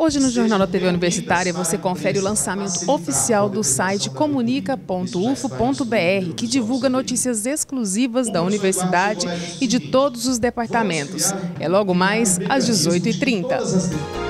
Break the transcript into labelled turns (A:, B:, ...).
A: Hoje no Jornal da TV Universitária você confere o lançamento oficial do site comunica.ufo.br, que divulga notícias exclusivas da universidade e de todos os departamentos. É logo mais às 18h30.